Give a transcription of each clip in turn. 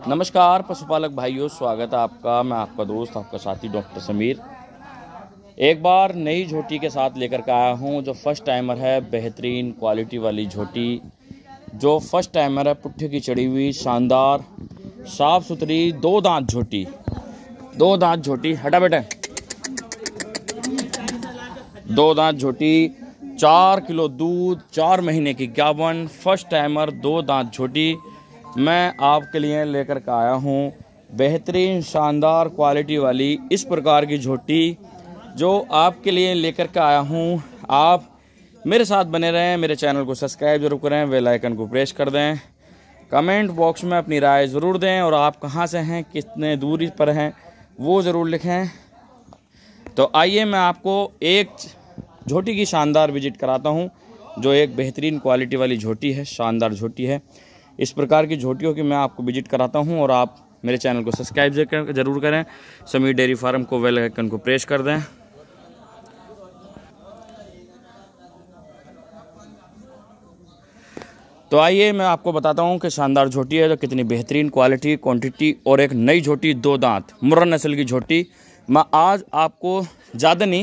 नमस्कार पशुपालक भाइयों, स्वागत है आपका। मैं आपका दोस्त, आपका साथी डॉक्टर समीर एक बार नई झोटी के साथ लेकर के आया हूं। जो फर्स्ट टाइमर है, बेहतरीन क्वालिटी वाली झोटी। जो फर्स्ट टाइमर है, पुट्ठे की चढ़ी हुई शानदार साफ सुथरी दो दांत झोटी। हटा बेटा। दो दांत झोटी, 4 किलो दूध, 4 महीने की गाभन, फर्स्ट टाइमर दो दांत झोटी मैं आपके लिए लेकर के आया हूँ। बेहतरीन शानदार क्वालिटी वाली इस प्रकार की झोटी जो आपके लिए लेकर के आया हूँ। आप मेरे साथ बने रहें, मेरे चैनल को सब्सक्राइब जरूर करें, बेल आइकन को प्रेस कर दें, कमेंट बॉक्स में अपनी राय ज़रूर दें और आप कहाँ से हैं, कितने दूरी पर हैं वो ज़रूर लिखें। तो आइए मैं आपको एक झोटी की शानदार विजिट कराता हूँ, जो एक बेहतरीन क्वालिटी वाली झोटी है, शानदार झोटी है। इस प्रकार की झोटियों की मैं आपको विजिट कराता हूं और आप मेरे चैनल को सब्सक्राइब जरूर करें। समीर डेयरी फार्म को बेल आइकन को प्रेस कर दें। तो आइए मैं आपको बताता हूं कि शानदार झोटी है, तो कितनी बेहतरीन क्वालिटी, क्वांटिटी और एक नई झोटी, दो दांत मुर्रा नस्ल की झोटी। मैं आज आपको ज़्यादा नहीं,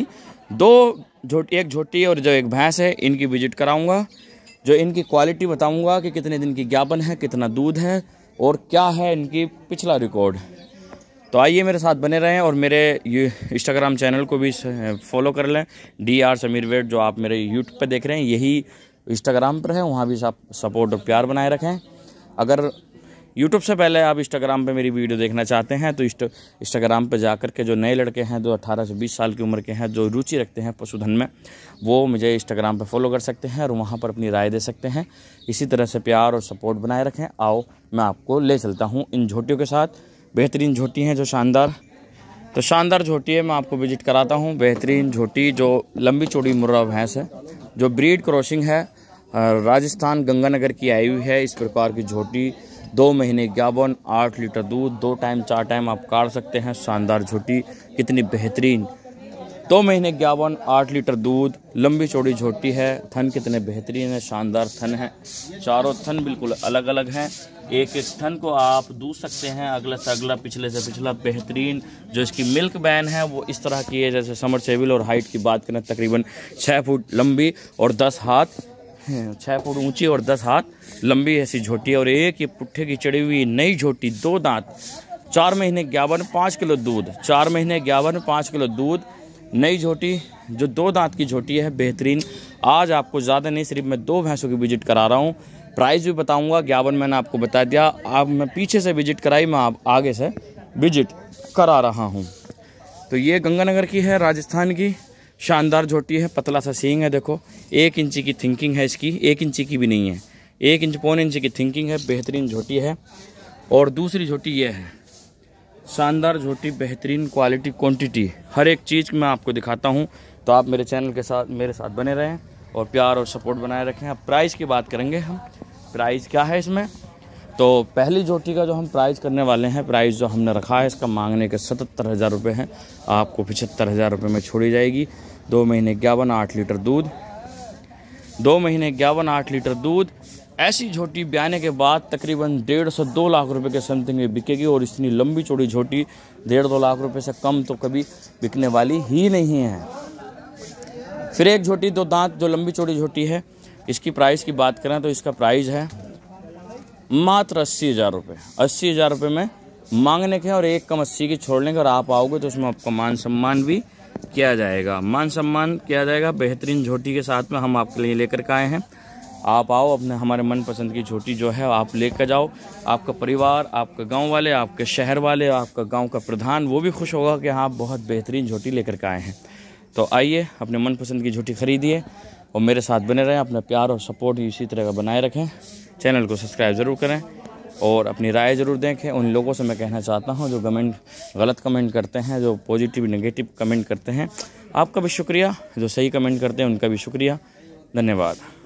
एक झोटी और जो एक भैंस है, इनकी विजिट कराऊंगा। जो इनकी क्वालिटी बताऊंगा कि कितने दिन की गाभन है, कितना दूध है और क्या है इनकी पिछला रिकॉर्ड। तो आइए मेरे साथ बने रहें और मेरे ये इंस्टाग्राम चैनल को भी फॉलो कर लें, DR समीर वेट। जो आप मेरे यूट्यूब पे देख रहे हैं, यही इंस्टाग्राम पर है, वहाँ भी आप सपोर्ट और प्यार बनाए रखें। अगर यूट्यूब से पहले आप इंस्टाग्राम पे मेरी वीडियो देखना चाहते हैं तो इंस्टाग्राम पे जाकर के जो नए लड़के हैं, जो 18 से 20 साल की उम्र के हैं, जो रुचि रखते हैं पशुधन में, वो मुझे इंस्टाग्राम पे फॉलो कर सकते हैं और वहाँ पर अपनी राय दे सकते हैं। इसी तरह से प्यार और सपोर्ट बनाए रखें। आओ मैं आपको ले चलता हूँ इन झोटियों के साथ। बेहतरीन झोटी हैं जो शानदार झोटी है, मैं आपको विजिट कराता हूँ। बेहतरीन झोटी जो लंबी चौड़ी मुर्रा भैंस है, जो ब्रीड क्रॉसिंग है, राजस्थान गंगानगर की आई हुई है। इस प्रकार की झोटी 2 महीने गाभन, 8 लीटर दूध, 2 टाइम 4 टाइम आप काट सकते हैं। शानदार झोटी, कितनी बेहतरीन, 2 महीने गाभन, 8 लीटर दूध, लंबी चौड़ी झोटी है। थन कितने बेहतरीन है, शानदार थन है। चारों थन बिल्कुल अलग अलग हैं। एक एक थन को आप दूध सकते हैं, अगला से अगला, पिछले से पिछला। बेहतरीन जो इसकी मिल्क बैन है वो इस तरह की है, जैसे समर सेविल। और हाइट की बात करें, तकरीबन 6 फुट लंबी और 10 हाथ, 6 फुट ऊंची और 10 हाथ लंबी ऐसी झोटी है। और एक ये पुट्ठे की चढ़ी हुई नई झोटी, दो दांत, 4 महीने गाभन, 5 किलो दूध, 4 महीने गाभन, 5 किलो दूध, नई झोटी जो दो दांत की झोटी है, बेहतरीन। आज आपको ज़्यादा नहीं, सिर्फ मैं 2 भैंसों की विजिट करा रहा हूँ। प्राइस भी बताऊँगा। गाभन मैंने आपको बता दिया, आप मैं पीछे से विजिट कराई, मैं आप आगे से विजिट करा रहा हूँ। तो ये गंगानगर की है, राजस्थान की शानदार झोटी है। पतला सा सींग है, देखो 1 इंची की थिंकिंग है इसकी, 1 इंची की भी नहीं है, 1 इंच पौने इंच की थिंकिंग है। बेहतरीन झोटी है। और दूसरी झोटी ये है, शानदार झोटी, बेहतरीन क्वालिटी, क्वांटिटी, हर एक चीज़ मैं आपको दिखाता हूँ। तो आप मेरे चैनल के साथ मेरे साथ बने रहें और प्यार और सपोर्ट बनाए रखें। अब प्राइस की बात करेंगे हम, प्राइस क्या है इसमें। तो पहली झोटी का जो हम प्राइस करने वाले हैं, प्राइस जो हमने रखा है, इसका मांगने के 77,000 रुपये हैं। आपको 75,000 रुपये में छोड़ी जाएगी। 2 महीने गाभन, 8 लीटर दूध, 2 महीने गाभन, 8 लीटर दूध। ऐसी झोटी ब्याने के बाद तकरीबन 1.5 से 2 लाख रुपए के समथिंग में बिकेगी। और इतनी लंबी चौड़ी झोटी 1.5-2 लाख रुपए से कम तो कभी बिकने वाली ही नहीं है। फिर एक झोटी दो दांत जो लंबी चौड़ी झोटी है, इसकी प्राइस की बात करें तो इसका प्राइस है मात्र 80,000 रुपये। 80,000 रुपये में मांगने के और एक कम 80 की छोड़ लेंगे। और आप आओगे तो उसमें आपका मान सम्मान भी किया जाएगा, बेहतरीन झोटी के साथ में हम आपके लिए लेकर के आए हैं। आप आओ, अपने हमारे मनपसंद की झोटी जो है आप लेकर जाओ। आपका परिवार, आपका गांव वाले, आपके शहर वाले, आपका गांव का प्रधान, वो भी खुश होगा कि आप बहुत बेहतरीन झोटी लेकर के आए हैं। तो आइए, अपने मनपसंद की झोटी खरीदिए और मेरे साथ बने रहें। अपना प्यार और सपोर्ट इसी तरह का बनाए रखें। चैनल को सब्सक्राइब ज़रूर करें और अपनी राय ज़रूर देखें। उन लोगों से मैं कहना चाहता हूं जो गलत कमेंट करते हैं, जो पॉजिटिव नेगेटिव कमेंट करते हैं, आपका भी शुक्रिया। जो सही कमेंट करते हैं उनका भी शुक्रिया। धन्यवाद।